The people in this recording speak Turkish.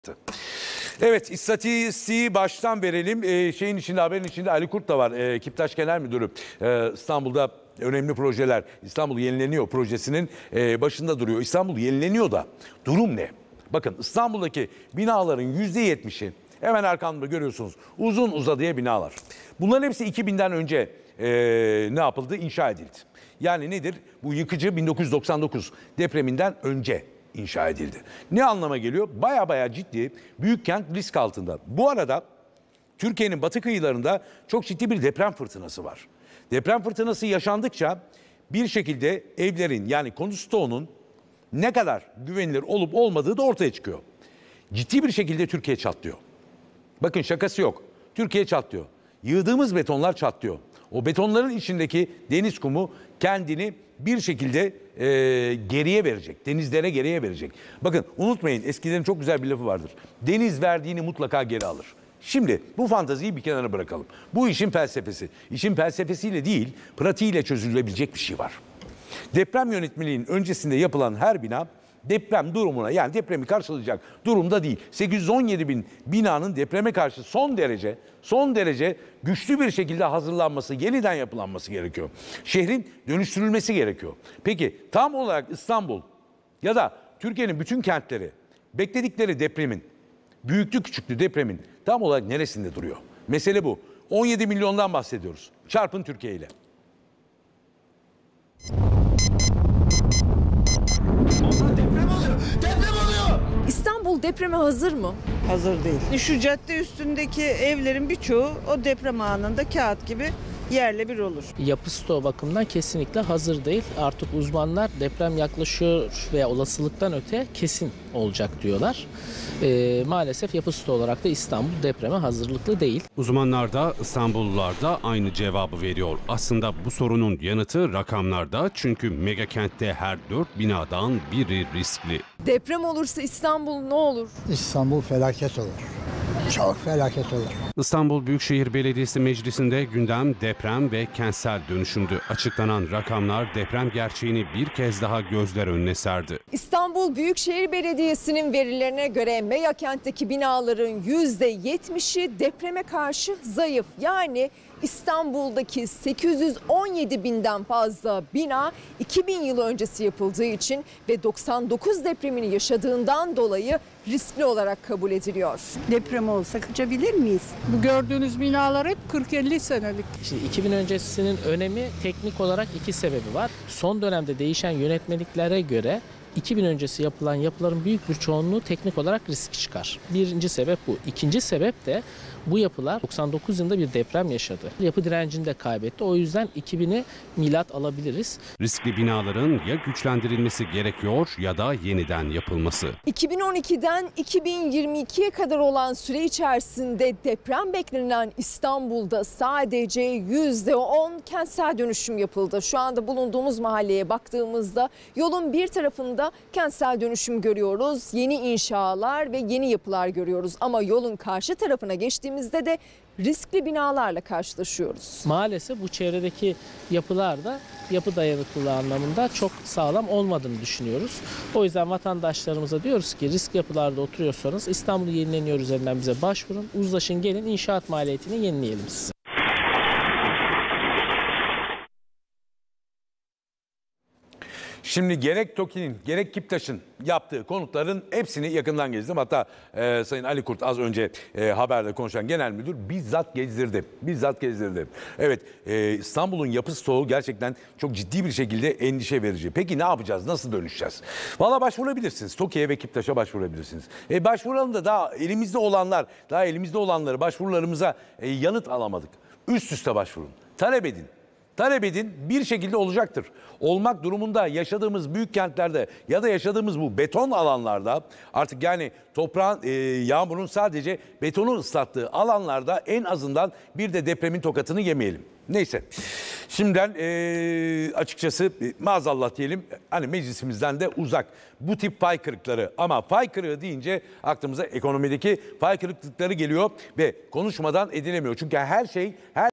Evet, istatistiği baştan verelim. Şeyin içinde, haberin içinde Ali Kurt da var. Kiptaş Genel Müdürü. İstanbul'da önemli projeler. İstanbul Yenileniyor projesinin başında duruyor. İstanbul yenileniyor da durum ne? Bakın, İstanbul'daki binaların %70'i hemen arkamda görüyorsunuz. Uzun uzadıya binalar. Bunların hepsi 2000'den önce ne yapıldı? İnşa edildi. Yani nedir? Bu yıkıcı 1999 depreminden önce inşa edildi. Ne anlama geliyor? Baya ciddi, büyük kent risk altında. Bu arada Türkiye'nin batı kıyılarında çok ciddi bir deprem fırtınası var. Deprem fırtınası yaşandıkça bir şekilde evlerin, yani konut stoğunun ne kadar güvenilir olup olmadığı da ortaya çıkıyor. Ciddi bir şekilde Türkiye çatlıyor. Bakın, şakası yok. Türkiye çatlıyor. Yığdığımız betonlar çatlıyor. O betonların içindeki deniz kumu kendini bir şekilde geriye verecek. Denizlere geriye verecek. Bakın, unutmayın, eskilerin çok güzel bir lafı vardır. Deniz verdiğini mutlaka geri alır. Şimdi bu fantaziyi bir kenara bırakalım. Bu işin felsefesi. İşin felsefesiyle değil, pratiğiyle çözülebilecek bir şey var. Deprem yönetmeliğinin öncesinde yapılan her bina deprem durumuna, yani depremi karşılayacak durumda değil. 817 bin binanın depreme karşı son derece güçlü bir şekilde hazırlanması, yeniden yapılanması gerekiyor. Şehrin dönüştürülmesi gerekiyor. Peki tam olarak İstanbul ya da Türkiye'nin bütün kentleri bekledikleri depremin, büyüklü küçüklü depremin tam olarak neresinde duruyor? Mesele bu. 17 milyondan bahsediyoruz. Çarpın Türkiye ile. Deprem oluyor. İstanbul depreme hazır mı? Hazır değil. Şu cadde üstündeki evlerin birçoğu o deprem anında kağıt gibi yerle bir olur. Yapı stoğu bakımından kesinlikle hazır değil. Artık uzmanlar deprem yaklaşıyor veya olasılıktan öte kesin olacak diyorlar. Maalesef yapı stoğu olarak da İstanbul depreme hazırlıklı değil. Uzmanlar da İstanbullular da aynı cevabı veriyor. Aslında bu sorunun yanıtı rakamlarda, çünkü mega kentte her 4 binadan biri riskli. Deprem olursa İstanbul ne olur? İstanbul felaket olur. Çok felaket olur. İstanbul Büyükşehir Belediyesi Meclisi'nde gündem deprem ve kentsel dönüşümdü. Açıklanan rakamlar deprem gerçeğini bir kez daha gözler önüne serdi. İstanbul Büyükşehir Belediyesi'nin verilerine göre mega kentteki binaların %70'i depreme karşı zayıf. Yani İstanbul'daki 817 binden fazla bina 2000 yıl öncesi yapıldığı için ve 99 depremini yaşadığından dolayı riskli olarak kabul ediliyor. Deprem olsa kaçabilir miyiz? Bu gördüğünüz binalar hep 40-50 senelik. Şimdi 2000 öncesinin önemi teknik olarak iki sebebi var. Son dönemde değişen yönetmeliklere göre 2000 öncesi yapılan yapıların büyük bir çoğunluğu teknik olarak risk çıkar. Birinci sebep bu. İkinci sebep de bu yapılar 99 yılında bir deprem yaşadı. Yapı direncini de kaybetti. O yüzden 2000'i milat alabiliriz. Riskli binaların ya güçlendirilmesi gerekiyor ya da yeniden yapılması. 2012'den 2022'ye kadar olan süre içerisinde deprem beklenen İstanbul'da sadece %10 kentsel dönüşüm yapıldı. Şu anda bulunduğumuz mahalleye baktığımızda yolun bir tarafında kentsel dönüşüm görüyoruz. Yeni inşalar ve yeni yapılar görüyoruz. Ama yolun karşı tarafına geçtiğimizde de riskli binalarla karşılaşıyoruz. Maalesef bu çevredeki yapılar da yapı dayanıklılığı anlamında çok sağlam olmadığını düşünüyoruz. O yüzden vatandaşlarımıza diyoruz ki risk yapılarda oturuyorsanız İstanbul Yenileniyor üzerinden bize başvurun. Uzlaşın, gelin, inşaat maliyetini yenileyelim size. Şimdi gerek TOKİ'nin gerek Kiptaş'ın yaptığı konutların hepsini yakından gezdim. Hatta Sayın Ali Kurt az önce haberde konuşan genel müdür bizzat gezdirdi. Evet, İstanbul'un yapı stoğu gerçekten çok ciddi bir şekilde endişe verici. Peki ne yapacağız? Nasıl dönüşeceğiz? Valla başvurabilirsiniz. TOKİ'ye ve Kiptaş'a başvurabilirsiniz. Başvuralım da daha elimizde olanları başvurularımıza yanıt alamadık. Üst üste başvurun. Talep edin, bir şekilde olacaktır. Olmak durumunda yaşadığımız büyük kentlerde ya da yaşadığımız bu beton alanlarda, artık yani toprağın, yağmurun sadece betonu ıslattığı alanlarda en azından bir de depremin tokatını yemeyelim. Neyse, şimdiden açıkçası maazallah diyelim, hani meclisimizden de uzak bu tip fay kırıkları, ama fay kırığı deyince aklımıza ekonomideki fay kırıklıkları geliyor ve konuşmadan edilemiyor. Çünkü her